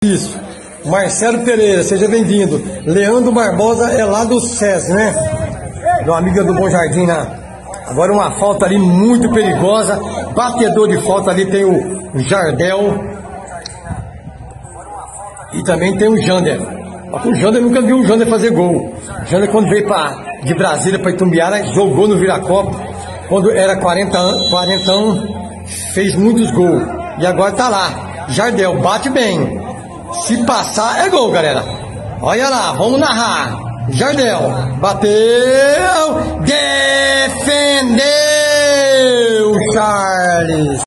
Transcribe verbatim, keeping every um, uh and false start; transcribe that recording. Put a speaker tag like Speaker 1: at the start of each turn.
Speaker 1: Isso. Marcelo Pereira, seja bem-vindo. Leandro Barbosa é lá do SESI, né? Do amigo do Bom Jardim, né? Agora uma falta ali muito perigosa. Batedor de falta ali tem o Jardel. E também tem o Jander. O Jander nunca viu o Jander fazer gol. O Jander, quando veio pra, de Brasília para Itumbiara, jogou no Viracopos. Quando era quarenta anos, fez muitos gols. E agora tá lá. Jardel bate bem. Se passar é gol, galera. Olha lá, vamos narrar. Jardel bateu, defendeu, Charles.